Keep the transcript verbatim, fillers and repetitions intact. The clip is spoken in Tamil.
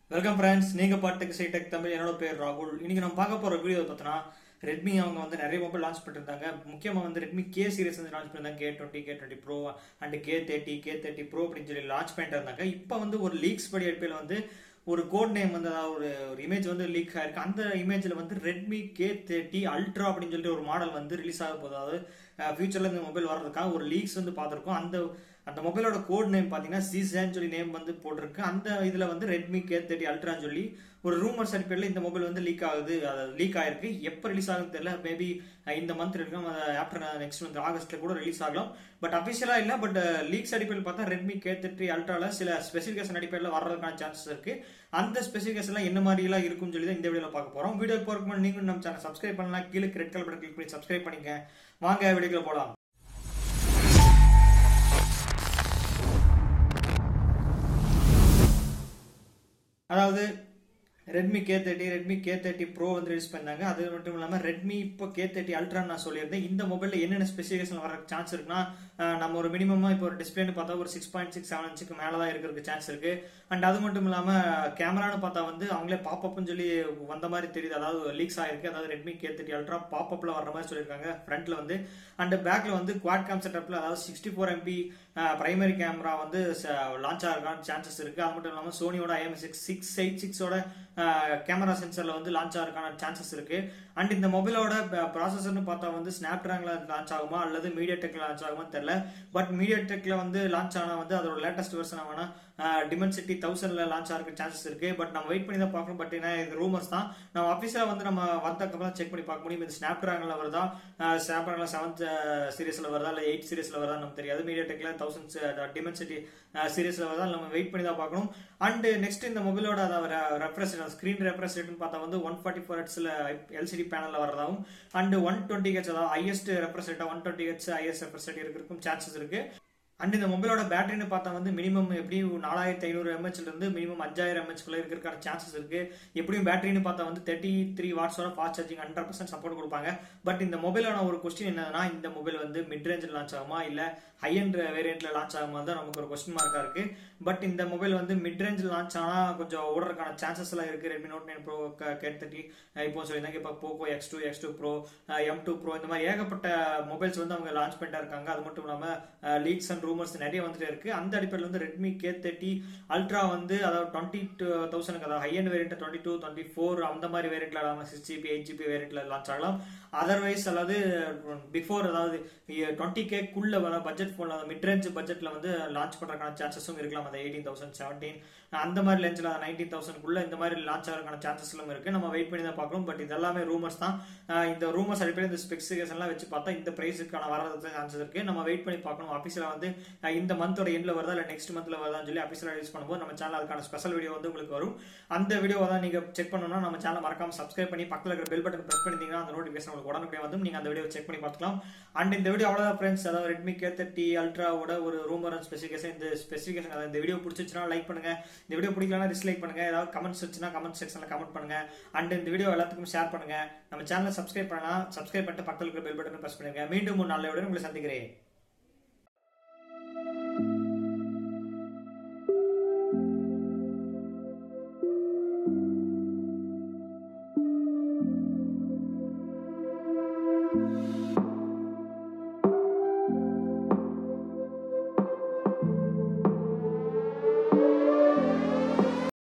வெல்கம் ஃப்ரெண்ட்ஸ், நீங்க பாட்டுக்கு சைடெக் தமிழ். என்னோட பேர் ராகுல். இன்னைக்கு நம்ம பார்க்க போற வீடியோ பார்த்தோன்னா ரெட்மி அவங்க வந்து நிறைய மொபைல் லான்ச் பண்ணிருந்தாங்க. முக்கியமாக வந்து ரெட்மி கே சீரிஸ் வந்து லான்ச் பண்ணிருந்தாங்க. K twenty K twenty pro and K thirty K thirty pro அப்படின்னு சொல்லி லான்ச் பண்ணிட்டு இருந்தாங்க. இப்போ வந்து ஒரு லீக்ஸ் படி அடிப்படையில் வந்து ஒரு கோட் நேம் வந்து அதாவது ஒரு ஒரு இமேஜ் வந்து லீக் ஆயிருக்கு. அந்த இமேஜில் வந்து ரெட்மி கே தேர்ட்டி அல்ட்ரா அப்படின்னு சொல்லிட்டு ஒரு மாடல் வந்து ரிலீஸ் ஆக போகுது. அதாவது ஃபியூச்சரில் இந்த மொபைல் வர்றதுக்காக ஒரு லீக்ஸ் வந்து பார்த்துருக்கோம். அந்த அந்த மொபைலோட கோட் நேம் பார்த்தீங்கன்னா சிசான்னு சொல்லி நேம் வந்து போட்டிருக்கு. அந்த இதில் வந்து ரெட்மி கே தேர்ட்டி அல்ட்ரான்னு சொல்லி ஒரு ரூமர்ஸ் அடிப்படையில் இந்த மொபைல் வந்து லீக் ஆகுது. அது லீக் ஆயிருக்கு. எப்போ ரிலீஸ் ஆகுதுன்னு தெரியல. மேபி இந்த மந்த் இருக்கும், ஆஃப்டர் நெக்ஸ்ட் மந்த் ஆகஸ்ட்ல கூட ரிலீஸ் ஆகலாம். பட் அஃபிஷியலா இல்லை. பட் லீக்ஸ் அடிப்படையில் பார்த்தா ரெட்மி கே தேர்ட்டி அல்ட்ரால சில ஸ்பெசிஃபிகேஷன் அடிப்படையில் வர்றதுக்கான சான்சஸ் இருக்கு. அந்த ஸ்பெசிஃபிகேஷன் என்ன மாதிரி எல்லாம் இருக்கும்னு சொல்லி தான் இந்த வீடியோல பார்க்க போறோம். வீடியோ போறதுக்கு முன்னாடி நீங்க நம்ம சேனல் சப்ஸ்கிரைப் பண்ணலாம். கீழே ரெட் கலர் பட்டன் கிளிக் பண்ணி சப்ஸ்கிரைப் பண்ணிக்க. வாங்க வீடியோக்குள்ள போலாம். அதாவது Redmi K thirty Redmi K thirty pro வந்து ரிலீஸ் பண்ணாங்க. அது மட்டும் இல்லாமல் ரெட்மி இப்போ கே தேர்ட்டி அல்ட்ரான்னு நான் சொல்லியிருந்தேன். இந்த மொபைலில் என்னென்ன ஸ்பெசிஃபிகேஷன் வர சான்ஸ் இருக்குன்னா, நம்ம ஒரு மினிமமாக இப்போ ஒரு டிஸ்பிளேன்னு பார்த்தா ஒரு சிக்ஸ் பாயிண்ட் சிக்ஸ் செவன் இன்ச்சுக்கு மேலே தான் இருக்கிறதுக்கு சான்ஸ் இருக்கு. அண்ட் அது மட்டும் இல்லாமல் கேமரான்னு பார்த்தா வந்து அவங்களே பாப்அப்னு சொல்லி வந்த மாதிரி தெரியுது. அதாவது லீக்ஸ் ஆயிருக்கு. அதாவது ரெட்மி கே தேர்ட்டி அல்ட்ரா பாப்அப்ல வர மாதிரி சொல்லியிருக்காங்க ஃப்ரண்ட்ல வந்து. அண்ட் பேக்ல வந்து குவாட் கேம் செட்டப்ல அதாவது sixty four MP primary camera வந்து லான்ச் ஆகிறதுக்கான சான்சஸ் இருக்கு. அது மட்டும் இல்லாமல் சோனியோட ஐஎம் சிக்ஸ் சிக்ஸ் எயிட் சிக்ஸோட கேமரா சென்சர்ல வந்து லான்ச் ஆகிறதுக்கான சான்சஸ் இருக்கு. அண்ட் இந்த மொபைலோட ப்ராசஸர்னு பார்த்தா வந்து ஸ்னாப் டிராகன்ல லான்ச் ஆகுமா அல்லது மீடியா டெக்ல லான்ச் ஆகுமா தெரியல. பட் மீடியா டெக்ல வந்து லான்ச் ஆனா வந்து அதோட லேட்டஸ்ட் வெர்ஷன் ஆனா டிமென்சிட்டி தௌசண்ட்ல லான்ச் ஆகிறதுக்கு சான்சஸ் இருக்கு. பட் நம்ம வெயிட் பண்ணி தான் பார்க்கணும். பட் என்ன இது ரூமர்ஸ் தான். நம்ம ஆஃபீஸில் வந்து நம்ம வந்தக்கப்புறம் செக் பண்ணி பார்க்க முடியும். இது ஸ்னாப் டிராகன்ல வருதா, ஸ்னாப் டிராகன்ல செவன்த் சீரீஸ்ல வருதா இல்லை எயிட் சீரீஸ்ல வருதா நமக்கு தெரியாது. மீடியா டெக்ல தௌசண்ட் டிமென்சிட்டி சீரீஸ்ல வருதா நம்ம வெயிட் பண்ணி தான் பார்க்கணும். அண்ட் நெக்ஸ்ட் இந்த மொபைலோட ரெஃப்ரெஷ் ஸ்கிரீன் ரெஃப்ரெஷ் ரேட்னு பார்த்தா வந்து ஒன் ஃபார்ட்டி ஃபோர் ஹெட்ஸ்ல எல்சிடி பேனல்ல வரதாவும் அண்ட் ஒன் டுவெண்ட்டி ஹெச் அதாவது ஹையஸ்ட் ரெஃப்ரெஷ் ரேட்டா one twenty H highest refresh rate இருக்கிறதுக்கும் சான்சஸ் இருக்கு. அண்ட் இந்த மொபைலோட பேட்டரின்னு பார்த்தா வந்து மினிமம் எப்படி நாலாயிரத்தி ஐநூறு எம்ஹெச்ல இருந்து மினிமம் அஞ்சாயிரம் எம்ஹெச்குள்ள இருக்கிறதுக்கான சான்சஸ் இருக்கு. எப்படியும் பேட்டரின்னு பார்த்தா வந்து தேர்ட்டி த்ரீ வாட்ஸோட fast charging hundred percent support கொடுப்பாங்க. பட் இந்த மொபைலோட ஒரு கொஸ்டின் என்னன்னா, இந்த மொபைல் வந்து மிட் ரேஞ்சில் லான்ச் ஆகுமா இல்ல ஹை அண்ட் வேரியன்ட்ல லான்ச் ஆகுமா தான் நமக்கு ஒரு கொஸ்டின் மார்க்கா இருக்கு. பட் இந்த மொபைல் வந்து மிட் ரேஞ்சில் லான்ச் ஆனா கொஞ்சம் ஓடுறதுக்கான சான்சஸ் எல்லாம் இருக்கு. Redmi Note nine pro K thirty இப்போ சொல்லியிருந்தாங்க. இப்போ Poco X two X two pro M two pro இந்த மாதிரி ஏகப்பட்ட மொபைல்ஸ் வந்து அவங்க லான்ச் பண்ணிட்டா இருக்காங்க. அது மட்டும் இல்லாம லீக்ஸ் அண்ட் ரூமர்ஸ் நிறைய வந்துட்டு இருக்கு. அந்த அடிப்படையில் வந்து ரெட்மி கே தேர்ட்டி அல்ட்ரா வந்து அதாவது டுவெண்ட்டி தௌசண்ட் அதாவது high and variant twenty two twenty four அந்த மாதிரி வேரியன்ட்ல சிக்ஸ் ஜிபி எயிட் ஜிபி வேரியன்ட்ல லான்ச் ஆகலாம். அதர்வைஸ் அதாவது பிஃபோர் அதாவது டுவெண்ட்டி கேக்குள்ள வர பட்ஜெட் போன்ல மிட் ரேஞ்ச் பட்ஜெட்ல வந்து லான்ச் பண்றதுக்கான சான்சஸும் இருக்கலாம். அந்த எயிட்டீன் தௌசண்ட் செவன்டீன் அந்த மாதிரி லென்ஸ்ல நைன்டீன் தௌசண்ட்குள்ள இந்த மாதிரி லான்ச் ஆகிறதுக்கான சான்சஸ்லும் இருக்கு. நம்ம வெயிட் பண்ணி தான் பார்க்கணும். பட் இது எல்லாமே ரூமர்ஸ் தான். இந்த ரூமர்ஸ் அடிப்படையில் இந்த ஸ்பெசிஃபிகேஷன்லாம் வச்சு பார்த்தா இந்த பிரைஸுக்கான வரதுக்கு சான்சஸ் இருக்கு. நம்ம வெயிட் பண்ணி பார்க்கணும். ஆஃபீஸில் வந்து இந்த மந்தோட எண்ட்ல வருதா இல்லை நெக்ஸ்ட் மந்த்ல வருதான்னு சொல்லி ஆஃபீஸில் ரிலீஸ் பண்ணும்போது நம்ம சேனல் அதுக்கான ஸ்பெஷல் வீடியோ வந்து உங்களுக்கு வரும். அந்த வீடியோ தான் நீங்க செக் பண்ணணும்னா நம்ம சேனல் மறக்காம சப்ஸ்கிரைப் பண்ணி பக்கத்தில் இருக்கிற பெல் பட்டன் பிரஸ் பண்ணிட்டீங்கன்னா அந்த நோட்டிஃபிகேஷன் உங்களுக்கு உடனே வந்து நீங்க அந்த வீடியோ செக் பண்ணி பார்த்துக்கலாம். அண்ட் இந்த வீடியோ அவ்வளவுதான் ஃப்ரெண்ட்ஸ். அதாவது ரெட்மி கே தேர்ட்டி அல்ட்ராவோட ஒரு ரூமர் அண்ட் ஸ்பெசிஃபிகேஷன். இந்த ஸ்பெசிஃபிகேஷன் அதாவது இந்த வீடியோ பிடிச்சிச்சுன்னா லைக் பண்ணுங்க. இந்த வீடியோ பிடிக்கலன்னா டிஸ்லைக் பண்ணுங்க. ஏதாவது கமெண்ட்ஸ் வச்சுன்னா கமெண்ட் செக்ஷன்ல கமெண்ட் பண்ணுங்க. அண்ட் இந்த வீடியோ எல்லாத்துக்கும் ஷேர் பண்ணுங்க. நம்ம சேனலை சப்ஸ்கிரைப் பண்ணலாம். சப்ஸ்கிரைப் பண்ணிட்டு பக்கத்தில் இருக்கிற பெல் பட்டன் பிரஸ் பண்ணுங்க. மீண்டும் ஒரு நல்ல வீடியோ உங்களை சந்திக்கிறேன்.